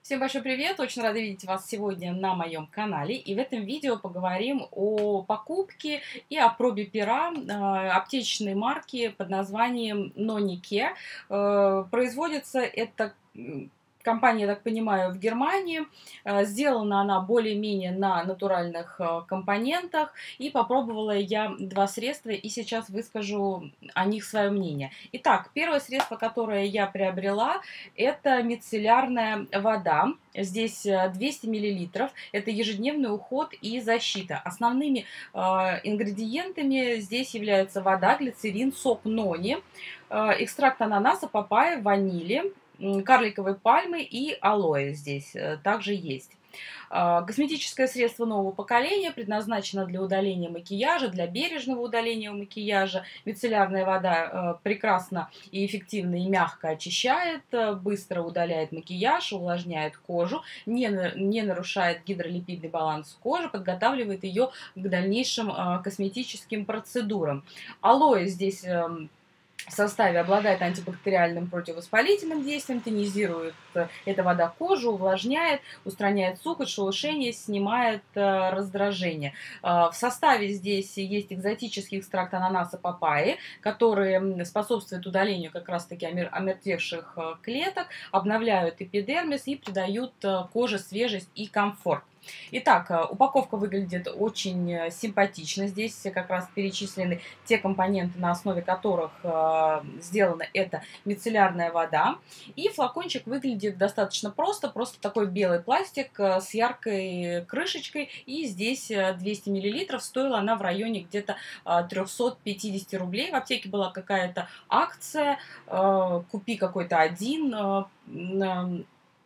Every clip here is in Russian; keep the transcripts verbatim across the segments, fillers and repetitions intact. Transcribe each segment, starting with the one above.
Всем большой привет! Очень рада видеть вас сегодня на моем канале. И в этом видео поговорим о покупке и о пробе пера э, аптечной марки под названием Nonicare. Э, производится эта компания, я так понимаю, в Германии. Э, сделана она более-менее на натуральных э, компонентах. И попробовала я два средства, и сейчас выскажу о них свое мнение. Итак, первое средство, которое я приобрела, это мицеллярная вода. Здесь двести миллилитров. Это ежедневный уход и защита. Основными э, ингредиентами здесь являются вода, глицерин, сок нони, э, экстракт ананаса, папайи, ванили, карликовой пальмы и алоэ здесь э, также есть. Косметическое средство нового поколения, предназначено для удаления макияжа, для бережного удаления макияжа. Мицеллярная вода э, прекрасно и эффективно и мягко очищает, э, быстро удаляет макияж, увлажняет кожу, не, не нарушает гидролипидный баланс кожи, подготавливает ее к дальнейшим э, косметическим процедурам. Алоэ здесь э, в составе обладает антибактериальным противовоспалительным действием, тонизирует эта вода кожу, увлажняет, устраняет сухость, шелушение, снимает э, раздражение. Э, в составе здесь есть экзотический экстракт ананаса, папайи, который способствует удалению как раз-таки омертвевших э, клеток, обновляют эпидермис и придают э, коже свежесть и комфорт. Итак, упаковка выглядит очень симпатично. Здесь как раз перечислены те компоненты, на основе которых э, сделана эта мицеллярная вода. И флакончик выглядит достаточно просто. Просто такой белый пластик э, с яркой крышечкой. И здесь двести миллилитров. Стоила она в районе где-то э, триста пятьдесят рублей. В аптеке была какая-то акция. Э, купи какой-то один э, э,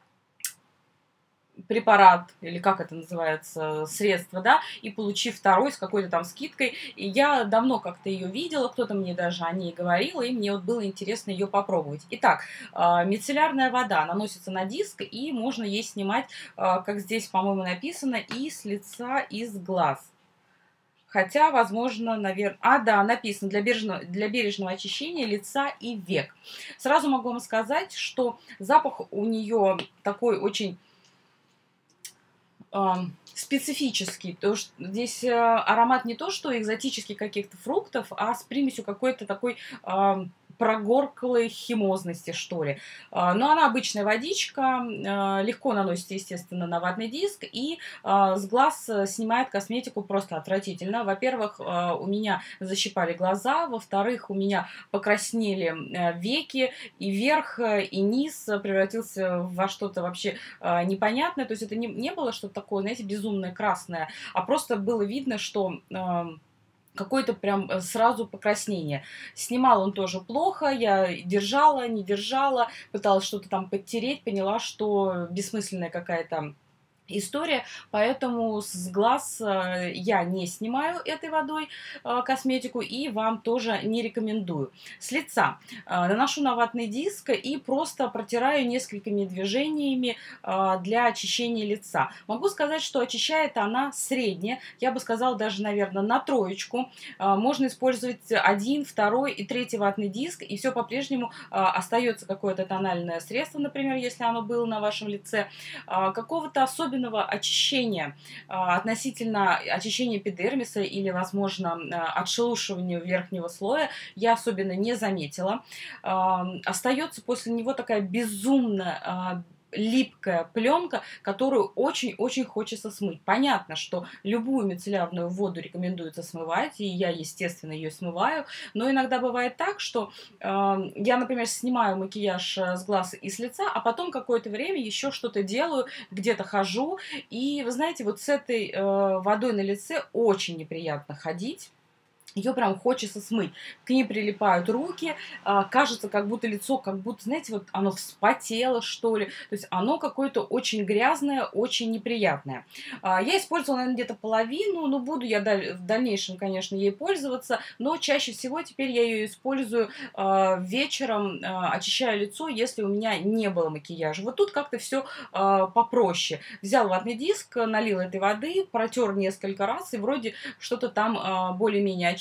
препарат, или как это называется, средство, да, и получив второй с какой-то там скидкой. И я давно как-то ее видела, кто-то мне даже о ней говорил, и мне вот было интересно ее попробовать. Итак, мицеллярная вода наносится на диск, и можно ей снимать, как здесь, по-моему, написано, и с лица, и с глаз. Хотя, возможно, наверное... А, да, написано для бережного, для бережного очищения лица и век. Сразу могу вам сказать, что запах у нее такой очень специфический, то что здесь аромат не то, что экзотических каких-то фруктов, а с примесью какой-то такой э, прогорклой химозности, что ли. Но она обычная водичка, э, легко наносится, естественно, на ватный диск, и э, с глаз снимает косметику просто отвратительно. Во-первых, э, у меня защипали глаза, во-вторых, у меня покраснели э, веки, и верх, и низ превратился во что-то вообще э, непонятное. То есть это не, не было что-то такое, знаете, безумное красное, а просто было видно, что... Э, какое-то прям сразу покраснение. Снимал он тоже плохо, я держала, не держала, пыталась что-то там подтереть, поняла, что бессмысленная какая-то история, поэтому с глаз я не снимаю этой водой косметику и вам тоже не рекомендую. С лица наношу на ватный диск и просто протираю несколькими движениями для очищения лица. Могу сказать, что очищает она средняя, я бы сказала даже, наверное, на троечку. Можно использовать один, второй и третий ватный диск, и все по-прежнему остается какое-то тональное средство, например, если оно было на вашем лице, какого-то особенного очищения относительно очищения эпидермиса или, возможно, отшелушивания верхнего слоя я особенно не заметила. Остается после него такая безумно липкая пленка, которую очень-очень хочется смыть. Понятно, что любую мицеллярную воду рекомендуется смывать, и я, естественно, ее смываю, но иногда бывает так, что э, я, например, снимаю макияж с глаз и с лица, а потом какое-то время еще что-то делаю, где-то хожу, и, вы знаете, вот с этой э, водой на лице очень неприятно ходить. Ее прям хочется смыть. К ней прилипают руки, а, кажется, как будто лицо, как будто, знаете, вот оно вспотело, что ли. То есть оно какое-то очень грязное, очень неприятное. А, я использовала, наверное, где-то половину, но буду я даль в дальнейшем, конечно, ей пользоваться, но чаще всего теперь я ее использую а, вечером, а, очищаю лицо, если у меня не было макияжа. Вот тут как-то все а, попроще. Взял ватный диск, налил этой воды, протер несколько раз, и вроде что-то там а, более-менее очистил.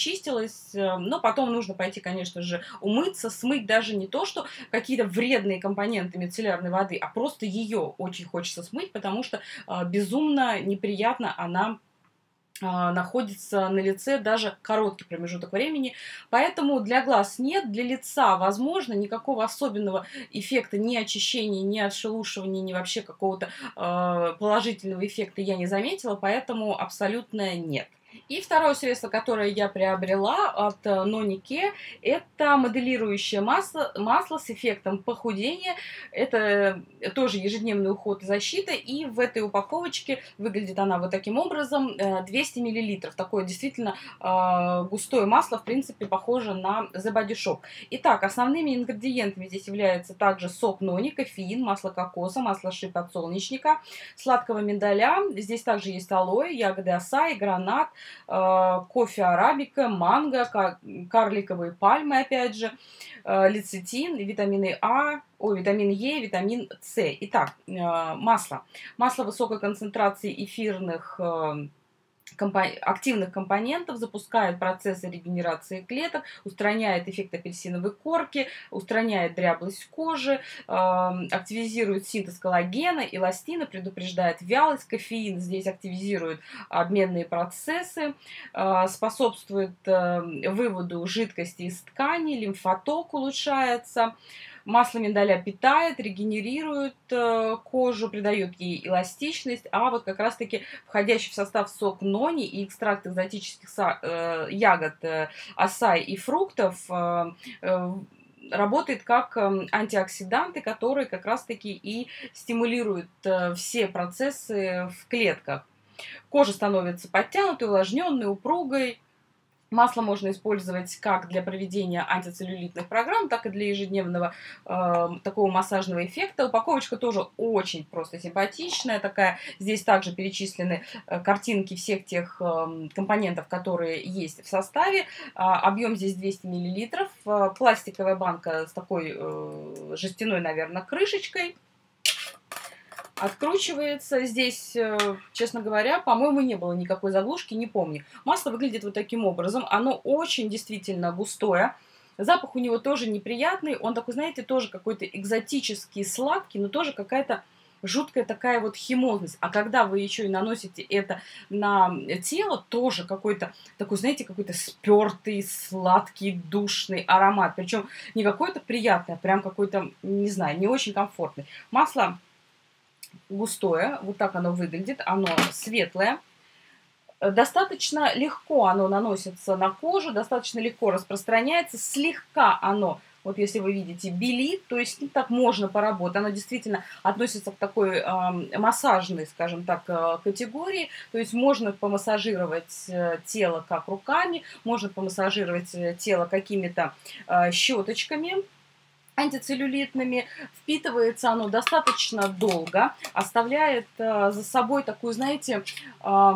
очистилась, э, но потом нужно пойти, конечно же, умыться, смыть даже не то, что какие-то вредные компоненты мицеллярной воды, а просто ее очень хочется смыть, потому что э, безумно неприятно она а, находится на лице даже короткий промежуток времени. Поэтому для глаз нет, для лица возможно, никакого особенного эффекта ни очищения, ни отшелушивания, ни вообще какого-то э, положительного эффекта я не заметила, поэтому абсолютно нет. И второе средство, которое я приобрела от Nonicare, это моделирующее масло, масло с эффектом похудения. Это тоже ежедневный уход и защита. И в этой упаковочке выглядит она вот таким образом. двести миллилитров. Такое действительно э, густое масло, в принципе, похоже на The Body Shop. Итак, основными ингредиентами здесь являются также сок нони, кофеин, масло кокоса, масло ши подсолнечника, сладкого миндаля. Здесь также есть алоэ, ягоды асаи, гранат, кофе арабика, манго, карликовые пальмы, опять же, лецитин, витамины А, о, витамин Е, витамин С. Итак, масло. Масло высокой концентрации эфирных активных компонентов, запускает процессы регенерации клеток, устраняет эффект апельсиновой корки, устраняет дряблость кожи, э, активизирует синтез коллагена, эластина, предупреждает вялость, кофеин здесь активизирует обменные процессы, э, способствует э, выводу жидкости из ткани, лимфоток улучшается. Масло миндаля питает, регенерирует э, кожу, придает ей эластичность, а вот как раз-таки входящий в состав сок нони и экстракт экзотических э, ягод, э, асай и фруктов э, э, работает как антиоксиданты, которые как раз-таки и стимулируют э, все процессы в клетках. Кожа становится подтянутой, увлажненной, упругой. Масло можно использовать как для проведения антицеллюлитных программ, так и для ежедневного э, такого массажного эффекта. Упаковочка тоже очень просто симпатичная такая. Здесь также перечислены э, картинки всех тех э, компонентов, которые есть в составе. Э, объем здесь двести миллилитров. Э, пластиковая банка с такой э, жестяной, наверное, крышечкой. Откручивается. Здесь, честно говоря, по-моему, не было никакой заглушки, не помню. Масло выглядит вот таким образом. Оно очень действительно густое. Запах у него тоже неприятный. Он такой, знаете, тоже какой-то экзотический, сладкий, но тоже какая-то жуткая такая вот химозность. А когда вы еще и наносите это на тело, тоже какой-то такой, знаете, какой-то спертый, сладкий, душный аромат. Причем не какой-то приятный, а прям какой-то, не знаю, не очень комфортный. Масло густое, вот так оно выглядит, оно светлое. Достаточно легко оно наносится на кожу, достаточно легко распространяется, слегка оно, вот если вы видите, белит, то есть ну, так можно поработать. Оно действительно относится к такой э, массажной, скажем так, э, категории, то есть можно помассажировать э, тело как руками, можно помассажировать э, тело какими-то э, щеточками антицеллюлитными, впитывается оно достаточно долго, оставляет э, за собой такую, знаете, э,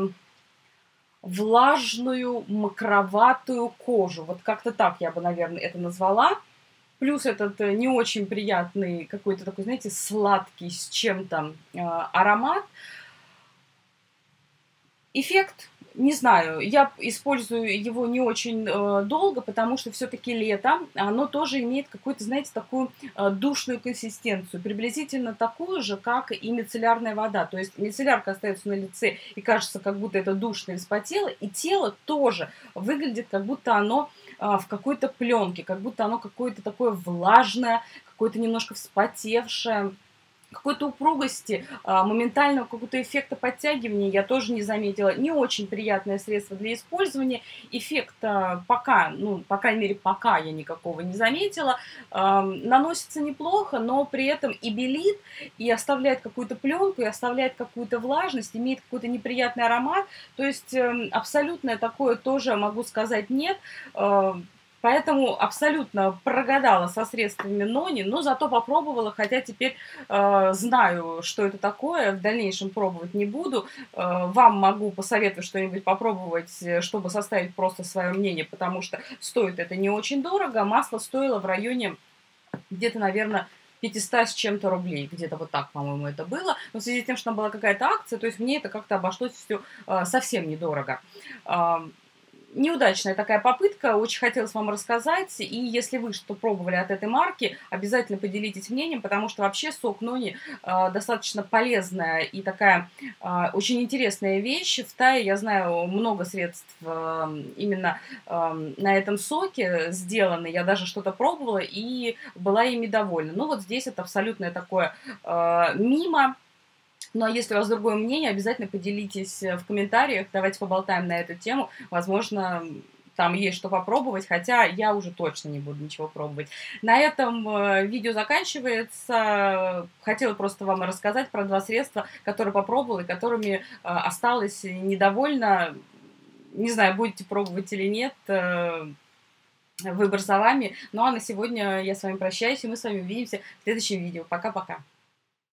влажную, мокроватую кожу. Вот как-то так я бы, наверное, это назвала. Плюс этот не очень приятный какой-то такой, знаете, сладкий с чем-то э, аромат. Эффект, не знаю, я использую его не очень э, долго, потому что все-таки лето, оно тоже имеет какую-то, знаете, такую э, душную консистенцию, приблизительно такую же, как и мицеллярная вода. То есть мицеллярка остается на лице и кажется, как будто это душно и вспотело, и тело тоже выглядит, как будто оно э, в какой-то пленке, как будто оно какое-то такое влажное, какое-то немножко вспотевшее. Какой-то упругости, моментального какого-то эффекта подтягивания я тоже не заметила. Не очень приятное средство для использования. Эффекта пока, ну, по крайней мере, пока я никакого не заметила. Наносится неплохо, но при этом и белит, и оставляет какую-то пленку, и оставляет какую-то влажность, имеет какой-то неприятный аромат. То есть абсолютно такое тоже могу сказать нет. Поэтому абсолютно прогадала со средствами нони, но зато попробовала, хотя теперь э, знаю, что это такое, в дальнейшем пробовать не буду. Э, вам могу посоветовать что-нибудь попробовать, чтобы составить просто свое мнение, потому что стоит это не очень дорого. Масло стоило в районе где-то, наверное, пятьсот с чем-то рублей, где-то вот так, по-моему, это было. Но в связи с тем, что там была какая-то акция, то есть мне это как-то обошлось все э, совсем недорого. неудачная такая попытка, очень хотелось вам рассказать, и если вы что пробовали от этой марки, обязательно поделитесь мнением, потому что вообще сок нони э, достаточно полезная и такая э, очень интересная вещь. В Тае, я знаю, много средств э, именно э, на этом соке сделаны, я даже что-то пробовала и была ими довольна. Ну вот здесь это абсолютное такое э, мимо. Ну, а если у вас другое мнение, обязательно поделитесь в комментариях, давайте поболтаем на эту тему. Возможно, там есть что попробовать, хотя я уже точно не буду ничего пробовать. На этом э, видео заканчивается. Хотела просто вам рассказать про два средства, которые попробовала и которыми э, осталась недовольна. Не знаю, будете пробовать или нет, э, выбор за вами. Ну, а на сегодня я с вами прощаюсь, и мы с вами увидимся в следующем видео. Пока-пока.